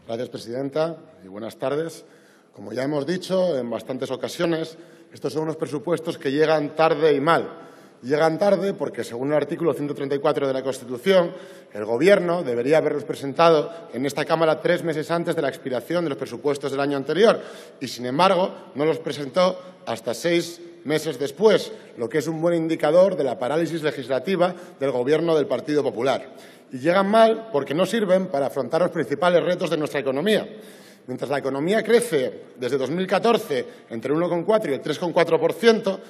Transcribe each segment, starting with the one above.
Gracias, presidenta, y buenas tardes. Como ya hemos dicho en bastantes ocasiones, estos son unos presupuestos que llegan tarde y mal. Llegan tarde porque, según el artículo 134 de la Constitución, el Gobierno debería haberlos presentado en esta Cámara 3 meses antes de la expiración de los presupuestos del año anterior y, sin embargo, no los presentó hasta 6 meses después, lo que es un buen indicador de la parálisis legislativa del Gobierno del Partido Popular. Y llegan mal porque no sirven para afrontar los principales retos de nuestra economía. Mientras la economía crece desde 2014 entre el 1,4 y el 3,4%,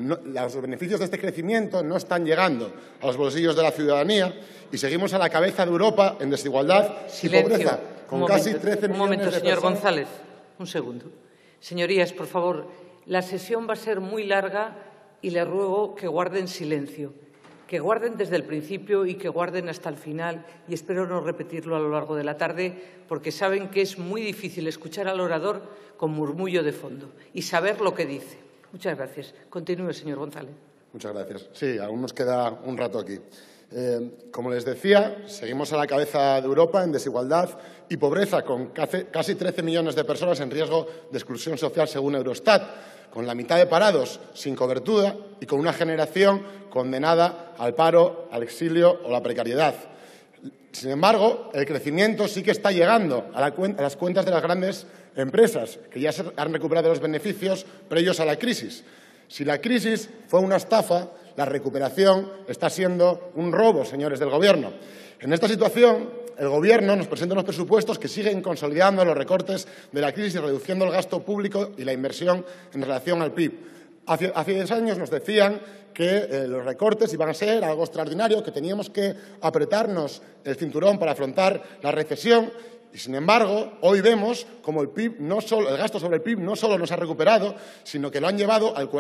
los beneficios de este crecimiento no están llegando a los bolsillos de la ciudadanía y seguimos a la cabeza de Europa en desigualdad y pobreza, con casi 13 millones de personas. Un momento, señor González. Un segundo. Señorías, por favor, la sesión va a ser muy larga y les ruego que guarden silencio. Que guarden desde el principio y que guarden hasta el final, y espero no repetirlo a lo largo de la tarde, porque saben que es muy difícil escuchar al orador con murmullo de fondo y saber lo que dice. Muchas gracias. Continúe, señor González. Muchas gracias. Sí, aún nos queda un rato aquí. Como les decía, seguimos a la cabeza de Europa en desigualdad y pobreza, con casi 13 millones de personas en riesgo de exclusión social, según Eurostat, con la mitad de parados sin cobertura y con una generación condenada al paro, al exilio o la precariedad. Sin embargo, el crecimiento sí que está llegando a las cuentas de las grandes empresas, que ya se han recuperado los beneficios previos a la crisis. Si la crisis fue una estafa, la recuperación está siendo un robo, señores del Gobierno. En esta situación, el Gobierno nos presenta unos presupuestos que siguen consolidando los recortes de la crisis y reduciendo el gasto público y la inversión en relación al PIB. Hace 10 años nos decían que los recortes iban a ser algo extraordinario, que teníamos que apretarnos el cinturón para afrontar la recesión. Y, sin embargo, hoy vemos como el gasto sobre el PIB no solo no se ha recuperado, sino que lo han llevado al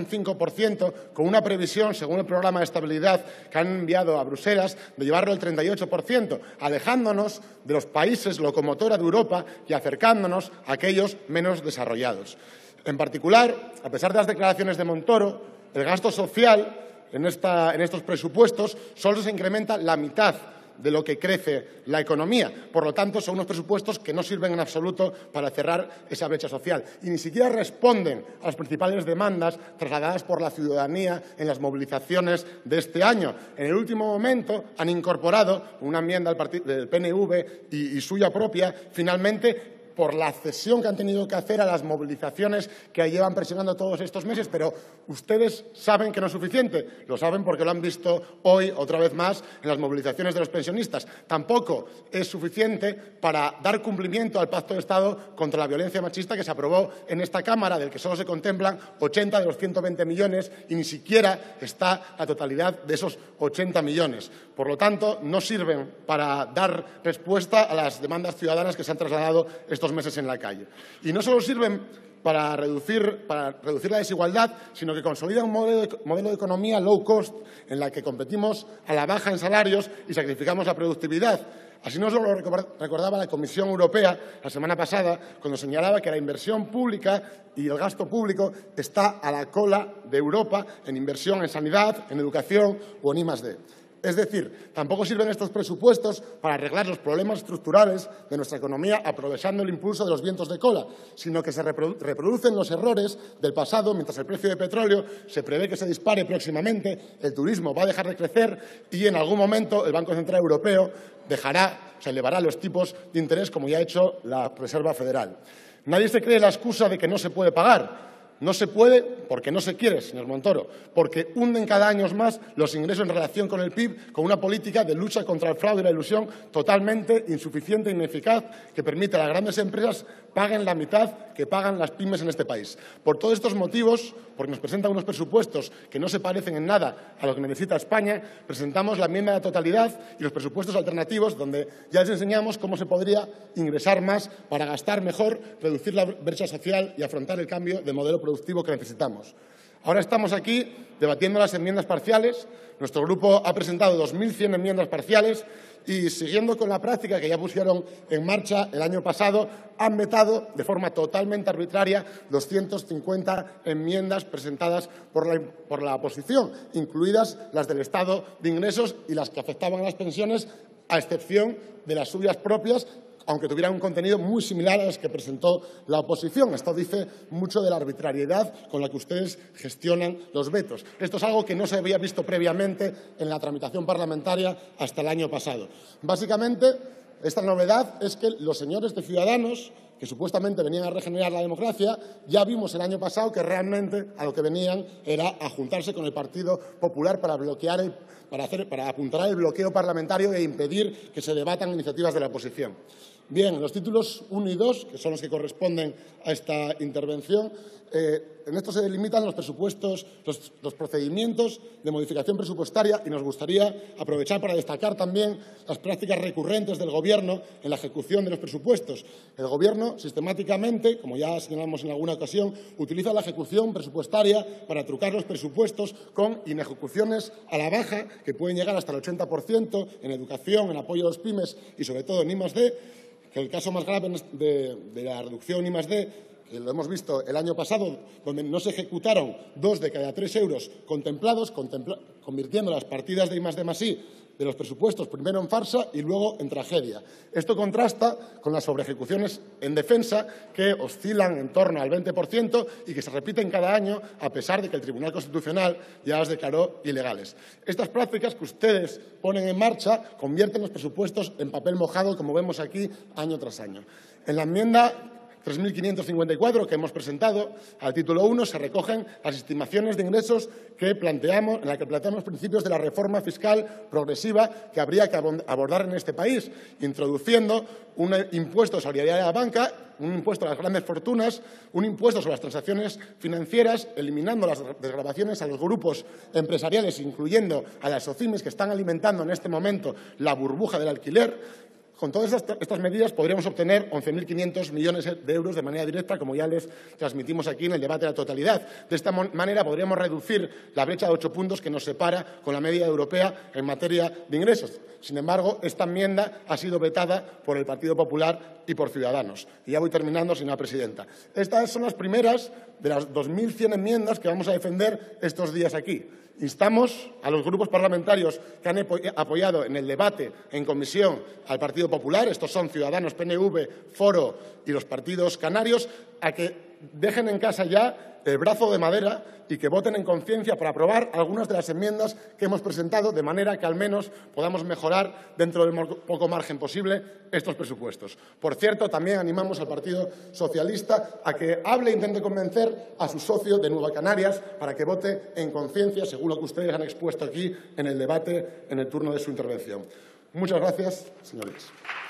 40,5%, con una previsión, según el programa de estabilidad que han enviado a Bruselas, de llevarlo al 38%, alejándonos de los países locomotora de Europa y acercándonos a aquellos menos desarrollados. En particular, a pesar de las declaraciones de Montoro, el gasto social en estos presupuestos solo se incrementa la mitad de lo que crece la economía. Por lo tanto, son unos presupuestos que no sirven en absoluto para cerrar esa brecha social y ni siquiera responden a las principales demandas trasladadas por la ciudadanía en las movilizaciones de este año. En el último momento han incorporado una enmienda del PNV y suya propia, finalmente, por la cesión que han tenido que hacer a las movilizaciones que llevan presionando todos estos meses, pero ustedes saben que no es suficiente. Lo saben porque lo han visto hoy, otra vez más, en las movilizaciones de los pensionistas. Tampoco es suficiente para dar cumplimiento al Pacto de Estado contra la violencia machista que se aprobó en esta Cámara, del que solo se contemplan 80 de los 120 millones y ni siquiera está la totalidad de esos 80 millones. Por lo tanto, no sirven para dar respuesta a las demandas ciudadanas que se han trasladado estos meses en la calle. Y no solo sirven para reducir la desigualdad, sino que consolidan un modelo de economía low cost en la que competimos a la baja en salarios y sacrificamos la productividad. Así nos lo recordaba la Comisión Europea la semana pasada, cuando señalaba que la inversión pública y el gasto público está a la cola de Europa en inversión en sanidad, en educación o en I+D. Es decir, tampoco sirven estos presupuestos para arreglar los problemas estructurales de nuestra economía aprovechando el impulso de los vientos de cola, sino que se reproducen los errores del pasado mientras el precio del petróleo se prevé que se dispare próximamente, el turismo va a dejar de crecer y en algún momento el Banco Central Europeo elevará los tipos de interés, como ya ha hecho la Reserva Federal. Nadie se cree la excusa de que no se puede pagar. No se puede porque no se quiere, señor Montoro, porque hunden cada año más los ingresos en relación con el PIB, con una política de lucha contra el fraude y la ilusión totalmente insuficiente e ineficaz que permite a las grandes empresas paguen la mitad que pagan las pymes en este país. Por todos estos motivos, porque nos presentan unos presupuestos que no se parecen en nada a lo que necesita España, presentamos la enmienda de totalidad y los presupuestos alternativos donde ya les enseñamos cómo se podría ingresar más para gastar mejor, reducir la brecha social y afrontar el cambio de modelo productivo que necesitamos. Ahora estamos aquí debatiendo las enmiendas parciales. Nuestro grupo ha presentado 2.100 enmiendas parciales y, siguiendo con la práctica que ya pusieron en marcha el año pasado, han vetado de forma totalmente arbitraria 250 enmiendas presentadas por la oposición, incluidas las del estado de ingresos y las que afectaban a las pensiones, a excepción de las suyas propias, aunque tuvieran un contenido muy similar a los que presentó la oposición. Esto dice mucho de la arbitrariedad con la que ustedes gestionan los vetos. Esto es algo que no se había visto previamente en la tramitación parlamentaria hasta el año pasado. Básicamente, esta novedad es que los señores de Ciudadanos, que supuestamente venían a regenerar la democracia, ya vimos el año pasado que realmente a lo que venían era a juntarse con el Partido Popular para para apuntalar el bloqueo parlamentario e impedir que se debatan iniciativas de la oposición. Bien, los títulos 1 y 2, que son los que corresponden a esta intervención, en esto se delimitan los presupuestos, los procedimientos de modificación presupuestaria, y nos gustaría aprovechar para destacar también las prácticas recurrentes del Gobierno en la ejecución de los presupuestos. El Gobierno, sistemáticamente, como ya señalamos en alguna ocasión, utiliza la ejecución presupuestaria para trucar los presupuestos con inejecuciones a la baja, que pueden llegar hasta el 80% en educación, en apoyo a los pymes y, sobre todo, en I+D, que el caso más grave de la reducción I+D, que lo hemos visto el año pasado, donde no se ejecutaron 2 de cada 3 euros contemplados, convirtiendo las partidas de I+D+I de los presupuestos primero en farsa y luego en tragedia. Esto contrasta con las sobreejecuciones en defensa, que oscilan en torno al 20% y que se repiten cada año, a pesar de que el Tribunal Constitucional ya las declaró ilegales. Estas prácticas que ustedes ponen en marcha convierten los presupuestos en papel mojado, como vemos aquí año tras año. En la enmienda 3.554 que hemos presentado al título 1 se recogen las estimaciones de ingresos en la que planteamos principios de la reforma fiscal progresiva que habría que abordar en este país, introduciendo un impuesto de solidaridad de la banca, un impuesto a las grandes fortunas, un impuesto sobre las transacciones financieras, eliminando las desgravaciones a los grupos empresariales, incluyendo a las SOCIMIs, que están alimentando en este momento la burbuja del alquiler. Con todas estas medidas podríamos obtener 11.500 millones de euros de manera directa, como ya les transmitimos aquí en el debate de la totalidad. De esta manera podríamos reducir la brecha de 8 puntos que nos separa con la media europea en materia de ingresos. Sin embargo, esta enmienda ha sido vetada por el Partido Popular y por Ciudadanos. Y ya voy terminando, señora presidenta. Estas son las primeras de las 2.100 enmiendas que vamos a defender estos días aquí. Instamos a los grupos parlamentarios que han apoyado en el debate en comisión al Partido Popular, estos son Ciudadanos, PNV, Foro y los partidos canarios, a que dejen en casa ya el brazo de madera y que voten en conciencia para aprobar algunas de las enmiendas que hemos presentado, de manera que al menos podamos mejorar dentro del poco margen posible estos presupuestos. Por cierto, también animamos al Partido Socialista a que hable e intente convencer a su socio de Nueva Canarias para que vote en conciencia, según lo que ustedes han expuesto aquí en el debate, en el turno de su intervención. Muchas gracias, señorías.